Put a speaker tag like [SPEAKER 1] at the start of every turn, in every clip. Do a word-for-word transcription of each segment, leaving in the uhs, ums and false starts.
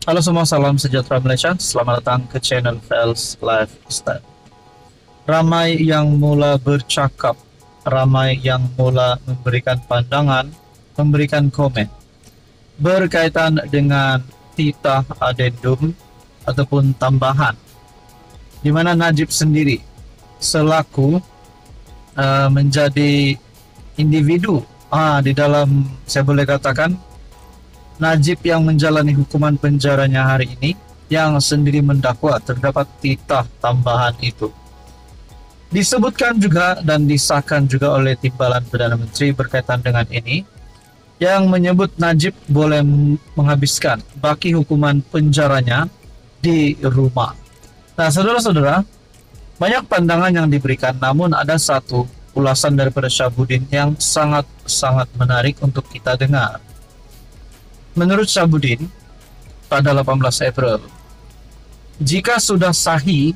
[SPEAKER 1] Halo semua, salam sejahtera Malaysia. Selamat datang ke channel Fels Live Ustaz. Ramai yang mula bercakap, ramai yang mula memberikan pandangan, memberikan komen berkaitan dengan titah adendum ataupun tambahan, di mana Najib sendiri selaku uh, menjadi individu ah, di dalam, saya boleh katakan, Najib yang menjalani hukuman penjaranya hari ini, yang sendiri mendakwa terdapat titah tambahan itu. Disebutkan juga dan disahkan juga oleh Timbalan Perdana Menteri berkaitan dengan ini, yang menyebut Najib boleh menghabiskan baki hukuman penjaranya di rumah. Nah, saudara-saudara, banyak pandangan yang diberikan, namun ada satu ulasan daripada Syabuddin yang sangat-sangat menarik untuk kita dengar. Menurut Syabuddin, pada delapan belas April, jika sudah sahih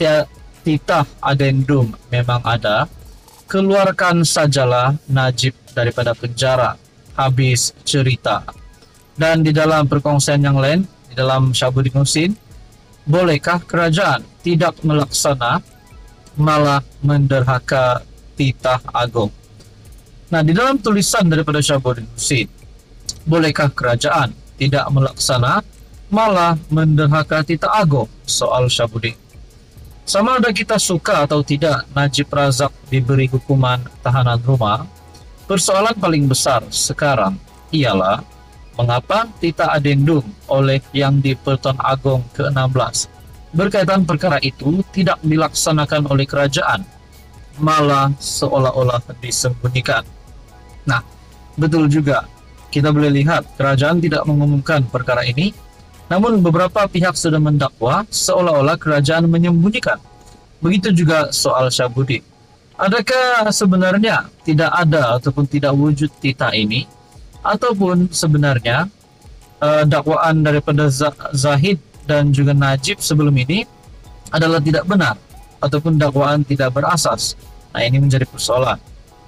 [SPEAKER 1] titah adendum memang ada, keluarkan sajalah Najib daripada penjara, habis cerita. Dan di dalam perkongsian yang lain, di dalam Syabuddin Husin, bolehkah kerajaan tidak melaksana malah menderhaka titah agung? Nah, di dalam tulisan daripada Syabuddin Husin, bolehkah kerajaan tidak melaksana malah menderhaka titah agung? Soal Syabuddin. Sama ada kita suka atau tidak Najib Razak diberi hukuman tahanan rumah, persoalan paling besar sekarang ialah mengapa titah adendum oleh Yang di-Pertuan Agong ke enam belas berkaitan perkara itu tidak dilaksanakan oleh kerajaan, malah seolah-olah disembunyikan. Nah, betul juga, kita boleh lihat kerajaan tidak mengumumkan perkara ini, namun beberapa pihak sudah mendakwa seolah-olah kerajaan menyembunyikan. Begitu juga soal Syabuddin. Adakah sebenarnya tidak ada ataupun tidak wujud titah ini, ataupun sebenarnya uh, dakwaan daripada Zahid dan juga Najib sebelum ini adalah tidak benar ataupun dakwaan tidak berasas? Nah, ini menjadi persoalan.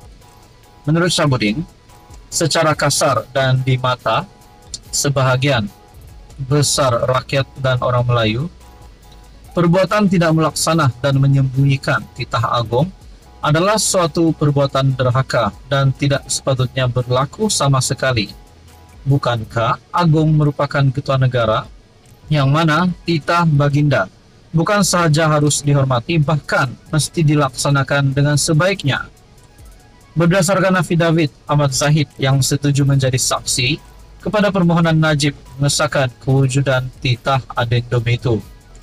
[SPEAKER 1] Menurut Syabuddin, secara kasar dan di mata sebahagian besar rakyat dan orang Melayu, perbuatan tidak melaksana dan menyembunyikan titah agung adalah suatu perbuatan derhaka dan tidak sepatutnya berlaku sama sekali. Bukankah agung merupakan ketua negara, yang mana titah baginda bukan sahaja harus dihormati, bahkan mesti dilaksanakan dengan sebaiknya? Berdasarkan affidavit Ahmad Zahid yang setuju menjadi saksi kepada permohonan Najib mengesahkan kewujudan titah adendum itu,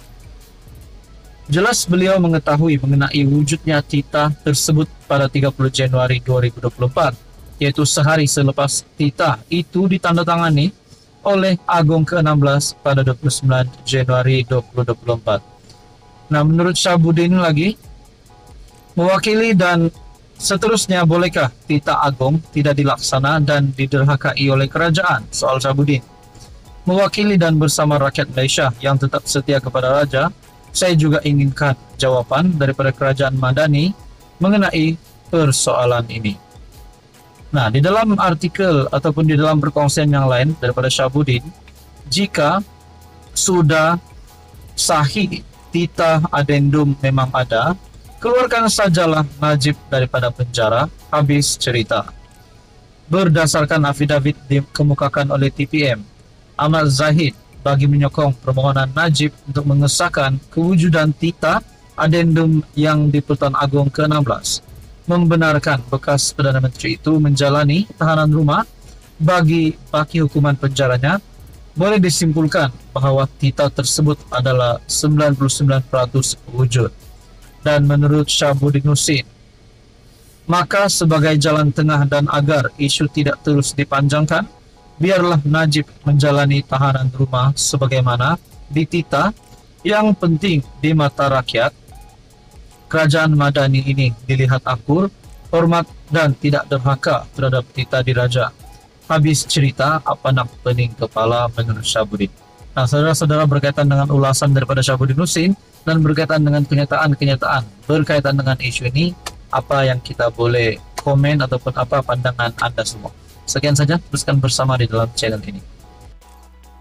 [SPEAKER 1] jelas beliau mengetahui mengenai wujudnya titah tersebut pada tiga puluh Januari dua ribu dua puluh empat, yaitu sehari selepas titah itu ditandatangani oleh Agong ke enam belas pada dua puluh sembilan Januari dua ribu dua puluh empat. Nah, menurut Syabuddin lagi, mewakili dan seterusnya, bolehkah titah agung tidak dilaksana dan diderhakai oleh kerajaan? Soal Syabuddin. Mewakili dan bersama rakyat Malaysia yang tetap setia kepada raja, saya juga inginkan jawaban daripada kerajaan Madani mengenai persoalan ini. Nah, di dalam artikel ataupun di dalam perkongsian yang lain daripada Syabuddin, jika sudah sahih titah adendum memang ada, keluarkan sajalah Najib daripada penjara, habis cerita. Berdasarkan affidavit dikemukakan oleh T P M Ahmad Zahid bagi menyokong permohonan Najib untuk mengesahkan kewujudan titah adendum Yang di-Pertuan Agong ke enam belas, membenarkan bekas Perdana Menteri itu menjalani tahanan rumah bagi baki hukuman penjaranya, boleh disimpulkan bahawa titah tersebut adalah sembilan puluh sembilan peratus wujud. Dan menurut Syabuddin Husin, maka sebagai jalan tengah dan agar isu tidak terus dipanjangkan, biarlah Najib menjalani tahanan rumah sebagaimana dititah. Yang penting di mata rakyat, kerajaan Madani ini dilihat akur, hormat dan tidak derhaka terhadap titah diraja. Habis cerita, apa nak pening kepala, menurut Syabuddin. Nah, saudara-saudara, berkaitan dengan ulasan daripada Syabuddin Husin dan berkaitan dengan kenyataan-kenyataan berkaitan dengan isu ini, apa yang kita boleh komen ataupun apa pandangan Anda semua? Sekian saja, teruskan bersama di dalam channel ini.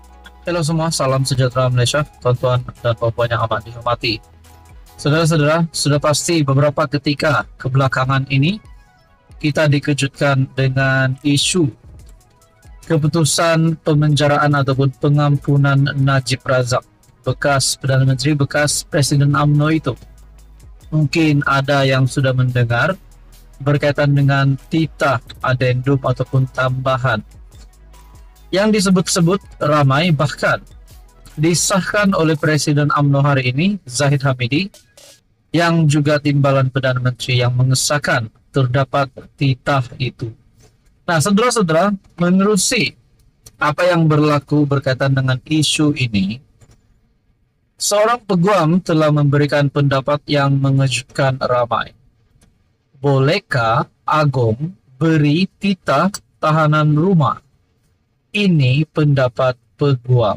[SPEAKER 1] Halo semua, salam sejahtera Malaysia, tuan-tuan dan puan-puan yang amat dihormati. Saudara-saudara, sudah pasti beberapa ketika kebelakangan ini kita dikejutkan dengan isu keputusan pemenjaraan ataupun pengampunan Najib Razak, bekas Perdana Menteri, bekas Presiden U M N O itu. Mungkin ada yang sudah mendengar berkaitan dengan titah adendum ataupun tambahan yang disebut-sebut ramai, bahkan disahkan oleh Presiden U M N O hari ini, Zahid Hamidi, yang juga timbalan Perdana Menteri yang mengesahkan terdapat titah itu. Nah, saudara-saudara, menerusi apa yang berlaku berkaitan dengan isu ini, seorang peguam telah memberikan pendapat yang mengejutkan ramai. Bolehkah Agong beri titah tahanan rumah? Ini pendapat peguam.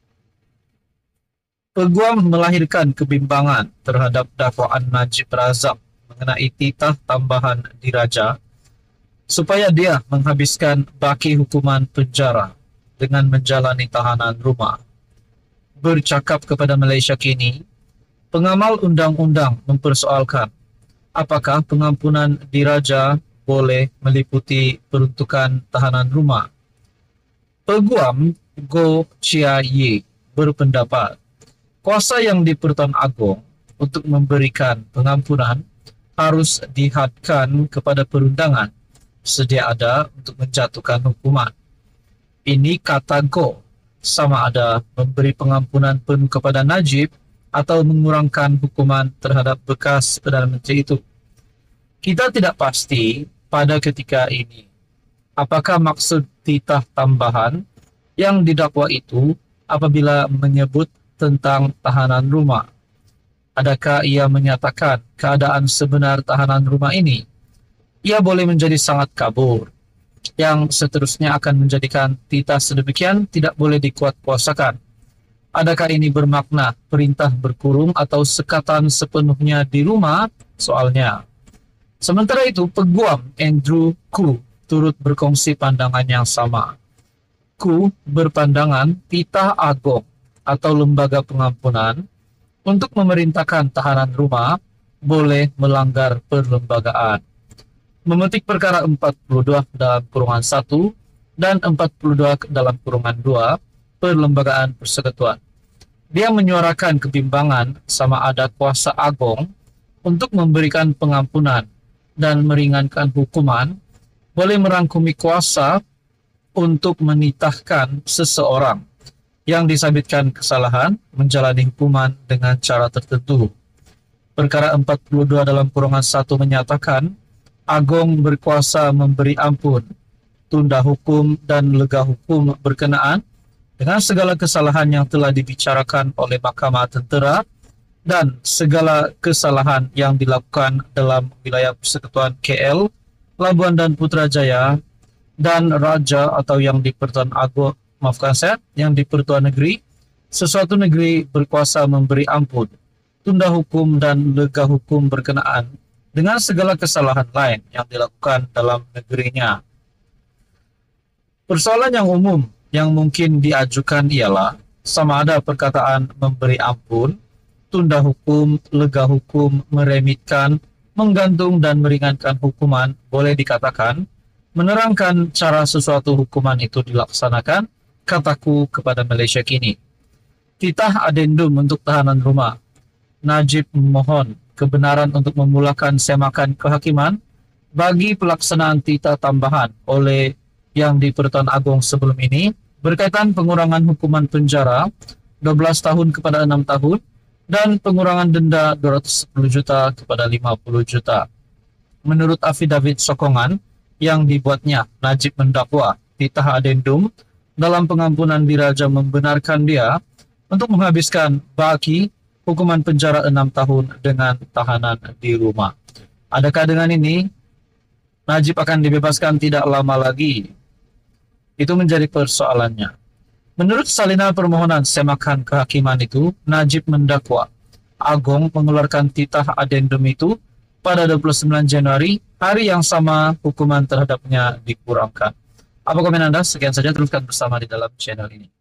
[SPEAKER 1] Peguam melahirkan kebimbangan terhadap dakwaan Najib Razak mengenai titah tambahan diraja supaya dia menghabiskan baki hukuman penjara dengan menjalani tahanan rumah. Bercakap kepada Malaysia Kini, pengamal undang-undang mempersoalkan apakah pengampunan diraja boleh meliputi peruntukan tahanan rumah. Peguam Goh Chia Ye berpendapat kuasa yang di Pertuan Agong untuk memberikan pengampunan harus dihadkan kepada perundangan sedia ada untuk menjatuhkan hukuman. Ini kata Goh, sama ada memberi pengampunan penuh kepada Najib atau mengurangkan hukuman terhadap bekas Perdana Menteri itu. Kita tidak pasti pada ketika ini apakah maksud titah tambahan yang didakwa itu apabila menyebut tentang tahanan rumah. Adakah ia menyatakan keadaan sebenar tahanan rumah ini? Ia boleh menjadi sangat kabur, yang seterusnya akan menjadikan titah sedemikian tidak boleh dikuatkuasakan. Adakah ini bermakna perintah berkurung atau sekatan sepenuhnya di rumah? Soalnya. Sementara itu, peguam Andrew Khoo turut berkongsi pandangan yang sama. Khoo berpandangan titah Agong atau lembaga pengampunan untuk memerintahkan tahanan rumah boleh melanggar perlembagaan. Memetik perkara empat puluh dua dalam kurungan satu dan empat puluh dua dalam kurungan dua Perlembagaan Persekutuan. Dia menyuarakan kebimbangan sama ada kuasa Agong untuk memberikan pengampunan dan meringankan hukuman boleh merangkumi kuasa untuk menitahkan seseorang yang disabitkan kesalahan menjalani hukuman dengan cara tertentu. Perkara empat puluh dua dalam kurungan satu menyatakan Agong berkuasa memberi ampun, tunda hukum dan lega hukum berkenaan dengan segala kesalahan yang telah dibicarakan oleh Mahkamah Tentera dan segala kesalahan yang dilakukan dalam wilayah Persekutuan K L, Labuan dan Putrajaya dan Raja atau yang di Pertuan Agong, maafkan saya, yang di Pertuan Negeri, sesuatu negeri berkuasa memberi ampun, tunda hukum dan lega hukum berkenaan dengan segala kesalahan lain yang dilakukan dalam negerinya. Persoalan yang umum yang mungkin diajukan ialah sama ada perkataan memberi ampun, tunda hukum, lega hukum, meremitkan, menggantung dan meringankan hukuman boleh dikatakan menerangkan cara sesuatu hukuman itu dilaksanakan. Kataku kepada Malaysia Kini, titah adendum untuk tahanan rumah. Najib memohon kebenaran untuk memulakan semakan kehakiman bagi pelaksanaan titah tambahan oleh yang di Pertuan Agong sebelum ini berkaitan pengurangan hukuman penjara dua belas tahun kepada enam tahun dan pengurangan denda dua ratus sepuluh juta kepada lima puluh juta. Menurut afidavit sokongan yang dibuatnya, Najib mendakwa titah adendum dalam pengampunan diraja membenarkan dia untuk menghabiskan baki hukuman penjara enam tahun dengan tahanan di rumah. Adakah dengan ini Najib akan dibebaskan tidak lama lagi? Itu menjadi persoalannya. Menurut salinan permohonan semakan kehakiman itu, Najib mendakwa Agong mengeluarkan titah adendum itu pada dua puluh sembilan Januari, hari yang sama hukuman terhadapnya dikurangkan. Apa komen Anda? Sekian saja, teruskan bersama di dalam channel ini.